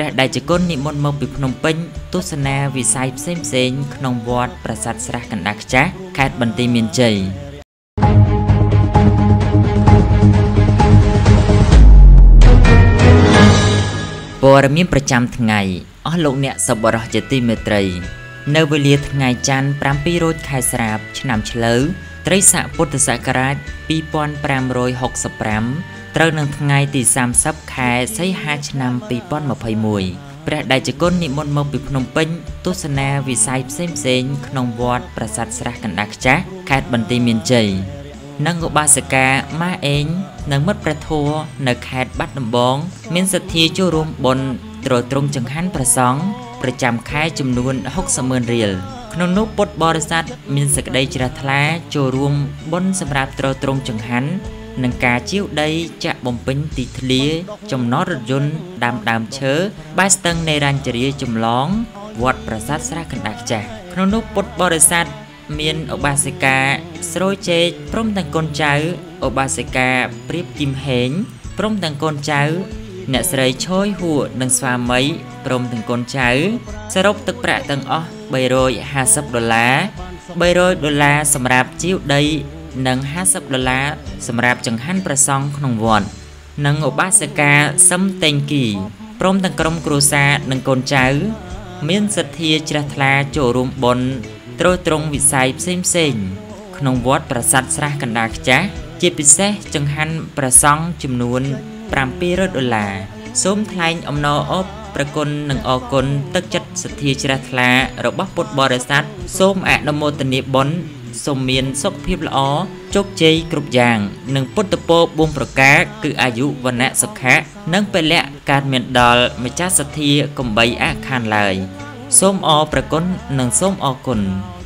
ព្រះដៃជគុណនិមន្តមកពីភ្នំពេញទស្សនាវិស័យផ្សេងៗក្នុងវត្តប្រាសាទស្រះកណ្ដាលខ្ចាស់ខេត្តបន្ទាយមានជ័យព័ត៌មានប្រចាំថ្ងៃអស់លោកអ្នកសប្បុរសជាទីមេត្រីនៅវេលាថ្ងៃច័ន្ទ7រោចខែស្រាបឆ្នាំឆ្លូវត្រីស័កពុទ្ធសករាជ2565ត្រូវនឹងថ្ងៃទី30ខែសីហាឆ្នាំ2021ព្រះដៃជគុណនិមន្តមកពីភ្នំពេញទស្សនាវិស័យផ្សេងៗក្នុងវត្តប្រាសាទស្រះកណ្ដាលខ្ចាស់ខេត្តបន្ទាយមានជ័យនិងឧបាសិកាម៉ាអេងនិងមិត្តព្រះធម៌នៅខេត្តបាត់ដំបងមានសទ្ធាចូលរួមបុណ្យទ្រទ្រង់ចង្ហាន់ព្រះសង្ឃប្រចាំខែចំនួន60,000រៀលក្នុងនោះពុទ្ធបរិស័ទមានសេចក្តីជ្រះថ្លាចូលរួមបុណ្យសម្រាប់ទ្រទ្រង់ចង្ហាន់និងការជាវដីចាក់បំពេញទីធ្លាចំណតរថយន្តដាំដើមឈើបែរស្ទឹងនៃរញ្ជរាចម្លងវត្តប្រាសាទស្រះកណ្ដាលខ្ចាស់ក្នុងនោះពុទ្ធបរិស័ទមានឧបាសិកាស្រួយជែកព្រមទាំងកូនចៅឧបាសិកាព្រៀបគីមហេងព្រមទាំងកូនចៅអ្នកស្រីឈយហួរនិងស្វាមីព្រមទាំងកូនចៅសរុបទឹកប្រាក់ទាំងអស់$350 $300សម្រាប់ជាវដីនិង$50សម្រាប់ចង្ហាន់ព្រះសង្ឃក្នុងវត្តនិងឧបាសិកាសឹមតេងគីព្រមទាំងក្រុមគ្រួសារនិងកូនចៅមានសទ្ធាជ្រះថ្លាចូលរួមបុណ្យទ្រទ្រង់វិស័យផ្សេងៗក្នុងវត្តប្រាសាទស្រះកណ្ដាលខ្ចាស់ជាពិសេសចង្ហាន់ព្រះសង្ឃចំនួន$700សូមថ្លែងអំណរអបប្រគុណនិងអរគុណទឹកចិត្តសទ្ធាជ្រះថ្លារបស់ពុទ្ធបរិស័ទសូមអនុមោទនាបុណ្យសូមមានសុខភាពល្អជោគជ័យគ្រប់យ៉ាងនិងពុទ្ធពរ4ប្រការគឺអាយុវណ្ណៈសុខៈនិងពលៈកើតមានដល់ម្ចាស់សទ្ធាកំបីអខានឡើយសូមអរប្រគុណនិងសូមអរគុណ